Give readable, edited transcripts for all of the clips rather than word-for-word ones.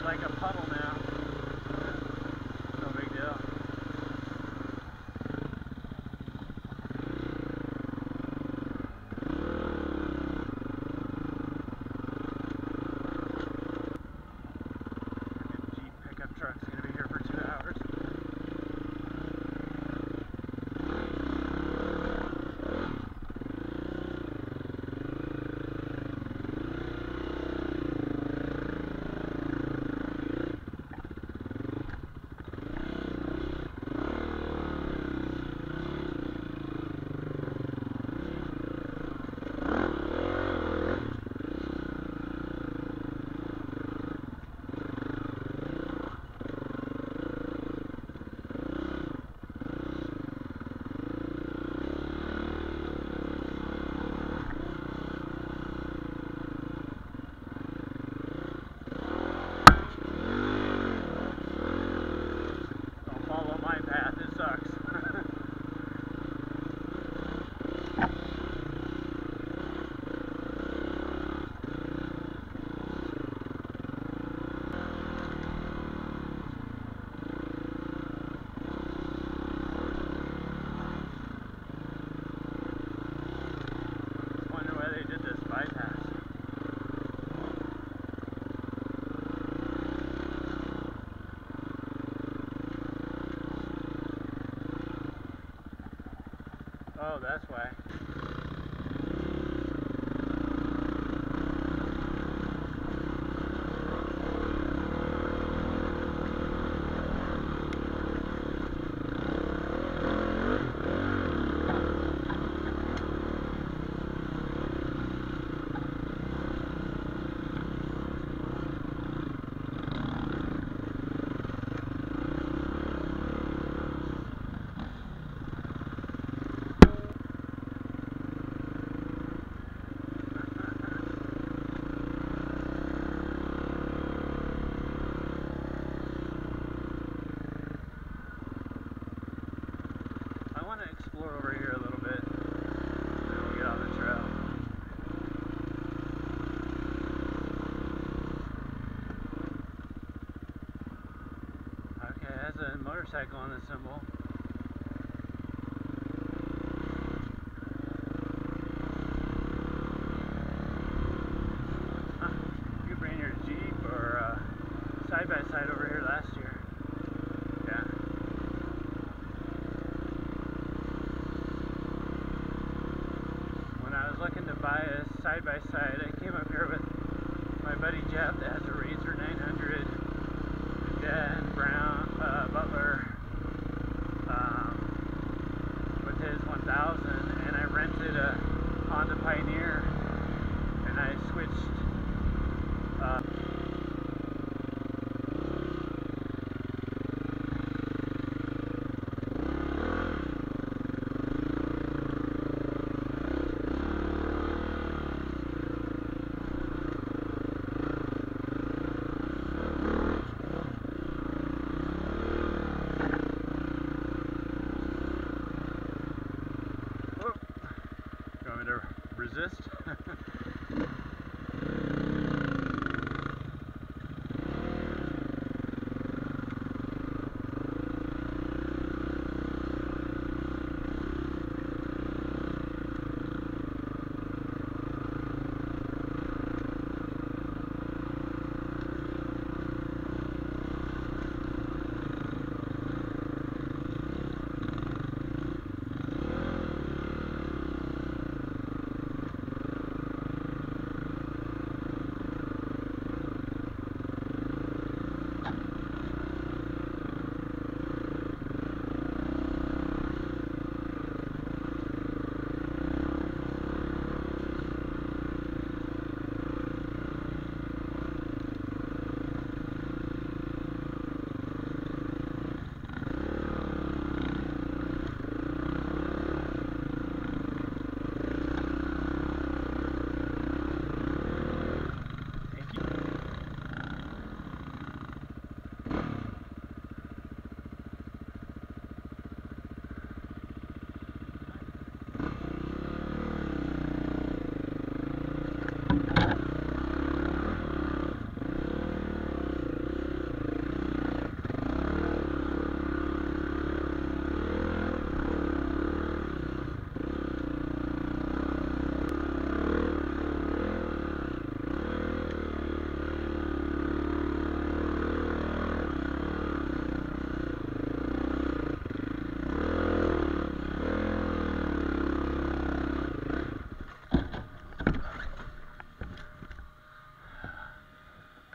like a puddle now. No big deal. Jeep pickup truck's gonna be here for 2 hours. Oh, that's why. Explore over here a little bit, then we'll get on the trail. Okay, it has a motorcycle on the symbol. Huh. You could bring your Jeep or side-by-side over here last year. Yeah. Looking to buy a side-by-side. I came up here with my buddy Jeff that has a Razor 900, Dan Brown, Butler, with his 1000, and I rented a Honda Pioneer, and I switched resist.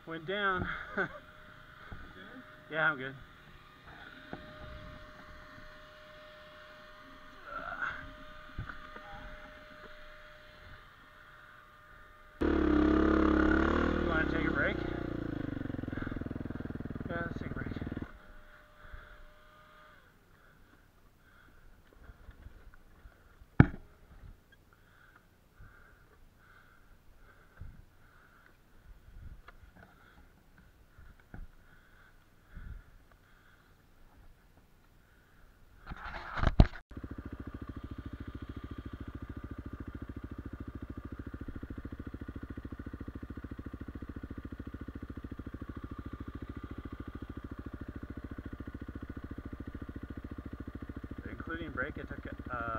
went down. Yeah, I'm good. You want to take a break? Yeah, let's take a break. Including break, it took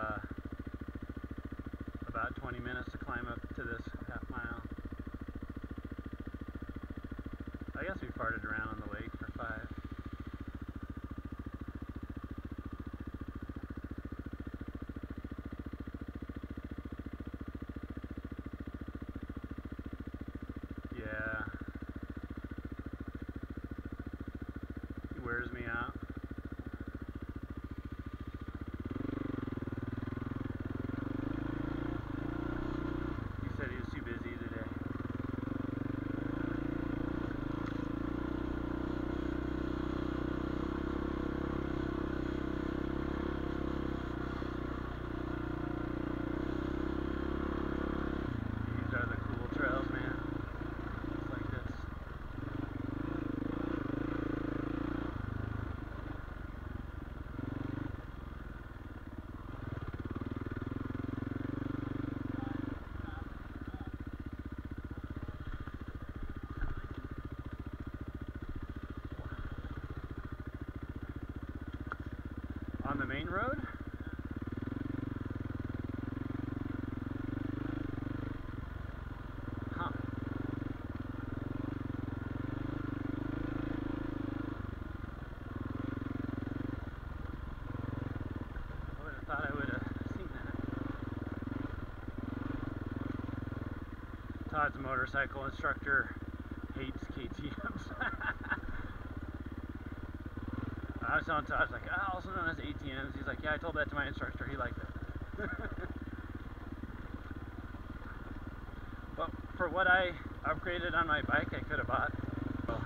about 20 minutes to climb up to this half mile. I guess we farted around on the lake for 5. Yeah. He wears me out. On the main road? Huh. I would have thought I would have seen that. Todd's motorcycle instructor hates KTMs. I was telling Todd, like, also known as ATMs. He's like, yeah, I told that to my instructor. He liked it. But for what I upgraded on my bike, I could have bought. So.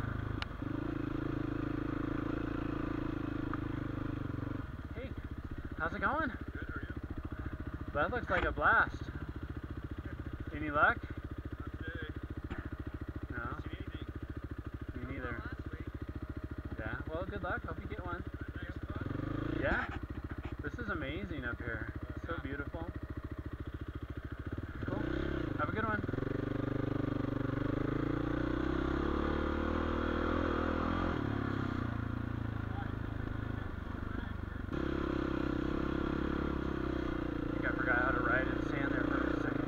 Hey, how's it going? Good, how are you? That looks like a blast. Any luck? Not today. No? Didn't see anything. Me neither. Last week. Yeah, well, good luck. Hope you get one. Thanks. Yeah, this is amazing up here. It's so beautiful. Cool. Have a good one. I think I forgot how to ride in sand there for a second.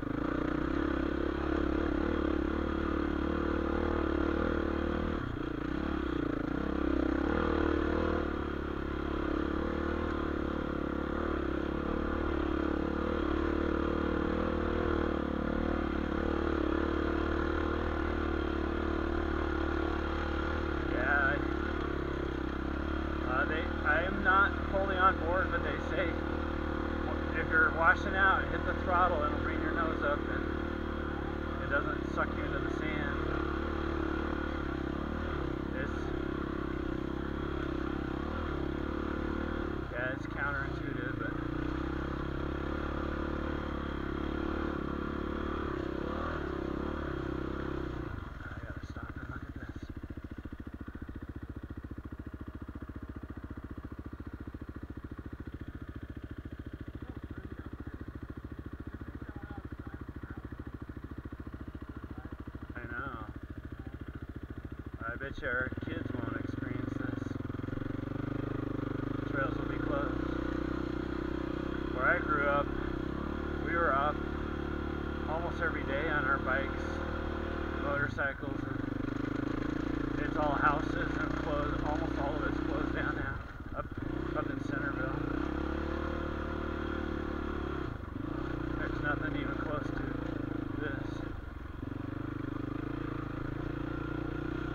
I am not fully on board, but they say if you're washing out, hit the throttle, it'll bring your nose up and it doesn't suck you into the sand. It's counterintuitive, but I gotta stop and look at this. I bet you our kids won't experience this. Trails will be closed. Where I grew up, we were up almost every day on our bikes, motorcycles, and it's all houses and closed. Almost all of it's closed down now, up in Centerville. There's nothing even close to this.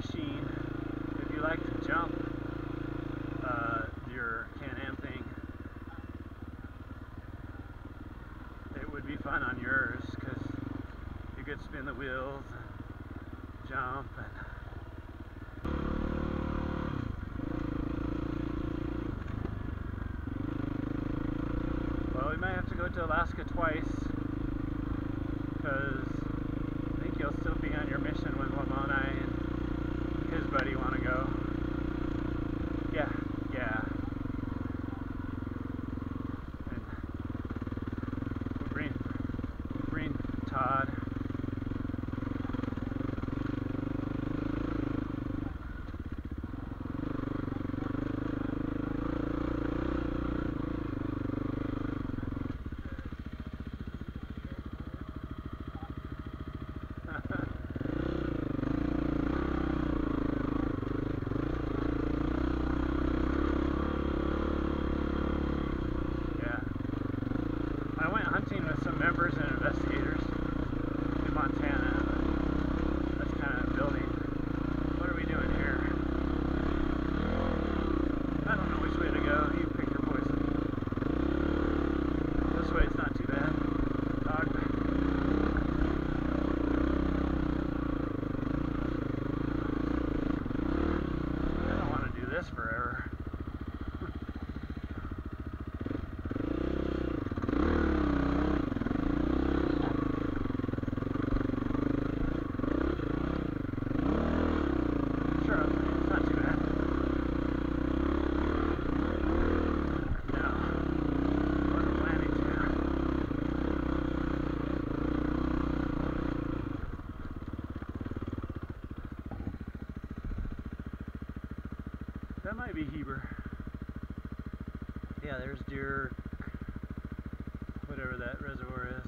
machine. If you like to jump your Can-Am thing, it would be fun on yours because you could spin the wheels and jump Well, we might have to go to Alaska twice because I think you'll still be on your mission when Lamoni and his buddy want to go. Yeah. And we'll bring Todd. With some members and investigators in Montana. That's kind of building. What are we doing here? I don't know which way to go. You pick your poison. This way it's not too bad. Dog. I don't want to do this forever. That might be Heber. Yeah, there's Deer, whatever that reservoir is.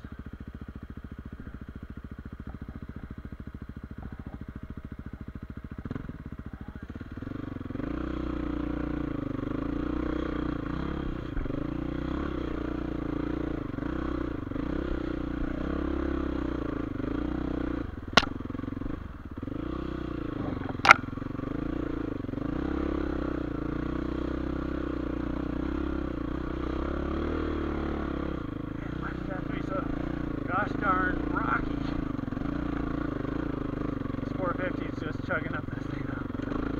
Gosh darn rocky. This 450 is just chugging up this thing up.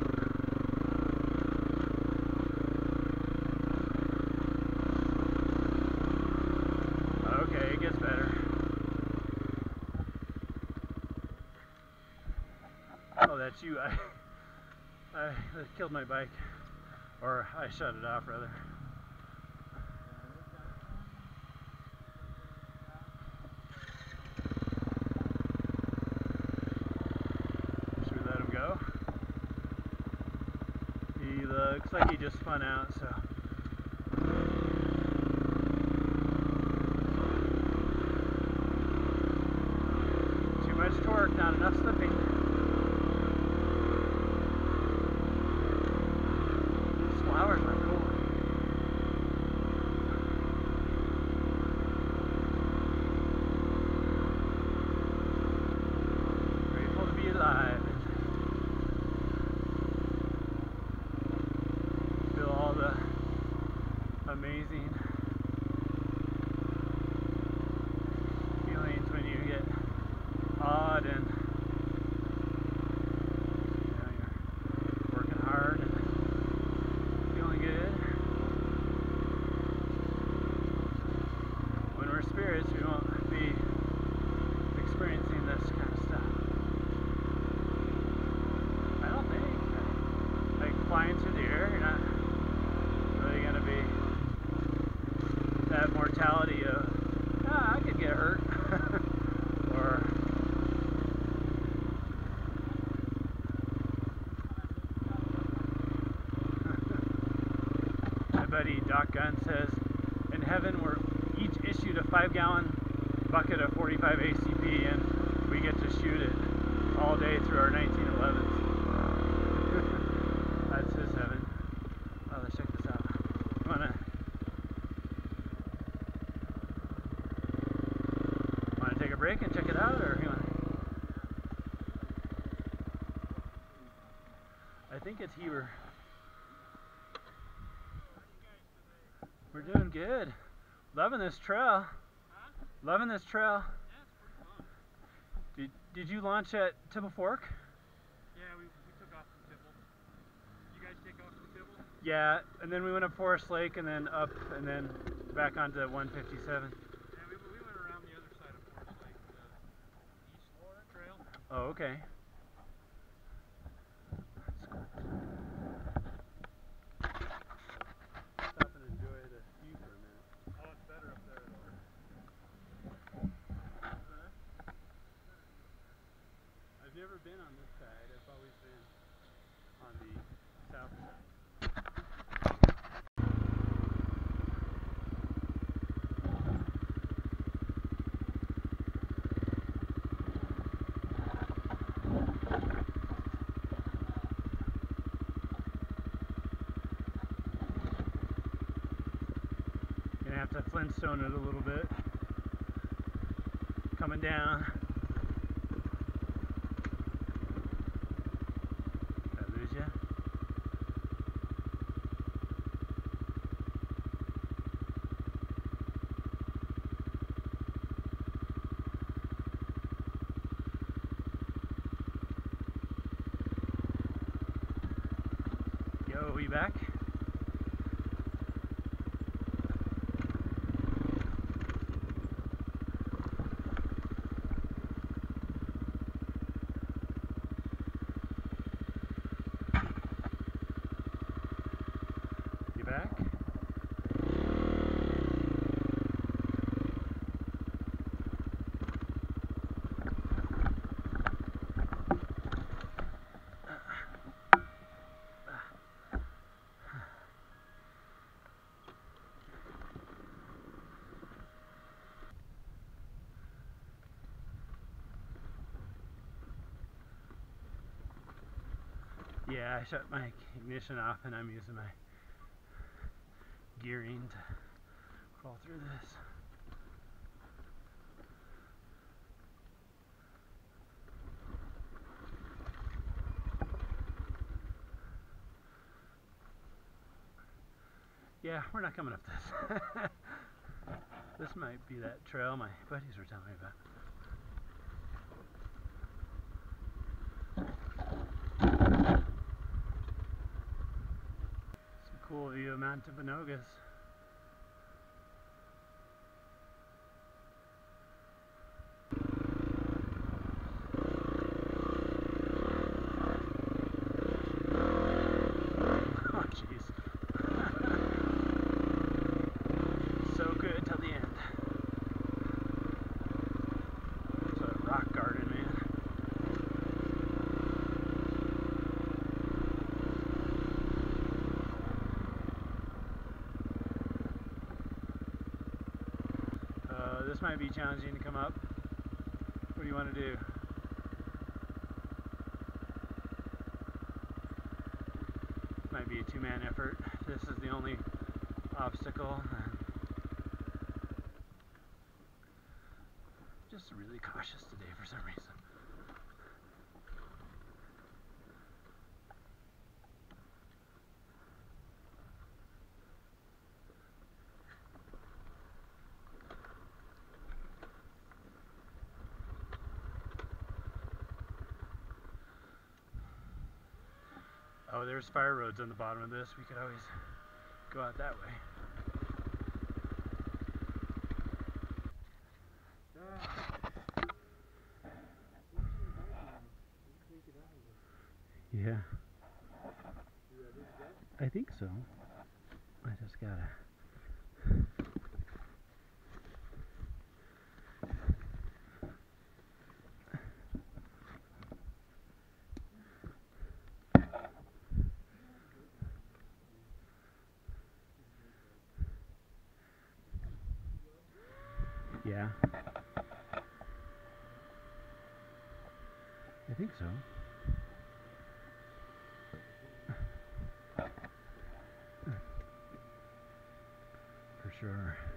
Okay, it gets better. Oh, that's you. I killed my bike. Or I shut it off rather. He looks like he just spun out, so. Too much torque, not enough slipping. These flowers are cool. Grateful to be alive. All the amazing feelings when you get awed and you're working hard and feeling good. When we're spirits, we won't be experiencing this kind of stuff. I don't think. Like flying through the air, you're not really going to be that mortality of, I could get hurt. Or my buddy Doc Gunn says, in heaven we're each issued a 5-gallon bucket of 45 ACP and we get to shoot it all day through our 1911s. That's his heaven. Oh, let's check this out. You wanna take a break and check it out, or you wanna? think it's Heber. We're doing good. Loving this trail. Huh? Loving this trail. Yeah, it's pretty fun. Did you launch at Tibble Fork? Yeah, we took off from Tibble. You guys take off from Tibble? Yeah, and then we went up Forest Lake and then up and then back onto 157. Yeah, we went around the other side of Forest Lake, the East Laura Trail. Oh, okay. That's cool. Stop and enjoy the view for a minute. Oh, it's better up there. I've never been on this side. I've always been on the south side. Gonna have to Flintstone it a little bit. Coming down. Did I lose ya? Yo, we back? You back? Yeah, I shut my ignition off and I'm using my gearing to crawl through this. Yeah, we're not coming up this. This might be that trail my buddies were telling me about. Some cool view of Mount Timpanogos. Oh jeez. So good till the end. It's a rock garden, man. This might be challenging to come up. What do you want to do? Might be a two-man effort. This is the only obstacle. And just really cautious today for some reason. Oh, there's fire roads on the bottom of this. We could always go out that way. Yeah. I think so. I just gotta. Yeah. I think so. For sure.